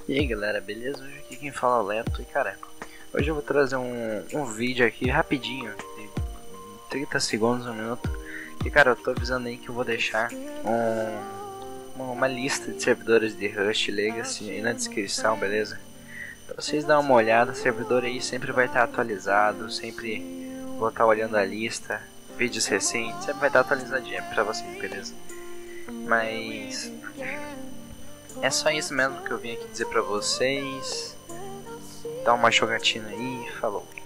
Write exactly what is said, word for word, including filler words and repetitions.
E aí galera, beleza? Hoje aqui quem fala é o Leto e cara, hoje eu vou trazer um, um vídeo aqui rapidinho, de trinta segundos, um minuto. E cara, eu tô avisando aí que eu vou deixar um, uma, uma lista de servidores de Rust Legacy aí na descrição, beleza? Pra vocês darem uma olhada, o servidor aí sempre vai estar atualizado, sempre vou estar olhando a lista, vídeos recentes, sempre vai estar atualizadinho pra vocês, beleza? Mas é só isso mesmo que eu vim aqui dizer pra vocês. Dá uma jogatina aí, falou.